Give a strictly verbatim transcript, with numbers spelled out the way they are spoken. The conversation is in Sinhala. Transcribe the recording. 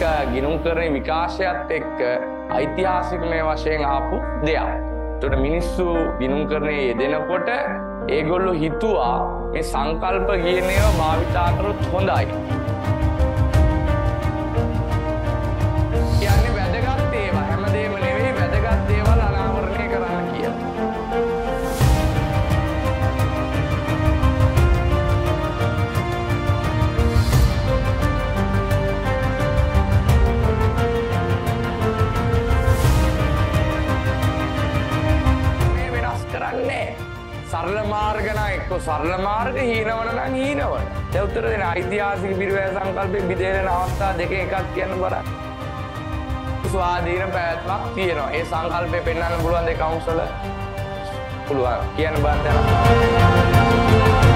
ඒක ගිණුම් කරන විකාශයත් එක්ක ඓතිහාසිකමය වශයෙන් ආපු දෙයක්. ඒකට මිනිස්සු ගිණුම් කරන්නේ යෙදෙනකොට ඒගොල්ලෝ හිතුවා මේ සංකල්ප කියන ඒවා භාවිතා කරොත් හොඳයි. කියන්නේ වැදගත් ඒවා හැමදේම නෙවෙයි වැදගත් දේවල් අනාවරණය කරන්න කියලා. සරල මාර්ග නම් එක්ක සරල මාර්ග හීනවන නම් හීනවන. දැන් උත්තර දෙන ඓතිහාසික පිරිවැය සංකල්පේ බෙදෙන අවස්ථා දෙක එකක් කියන්න බලන්න. ස්වාධීන පැවැත්මක් තියෙනවා. ඒ සංකල්පේ පෙන්වන්න පුළුවන් දෙක කවුන්සල පුළුවන් කියන්න බලන්න.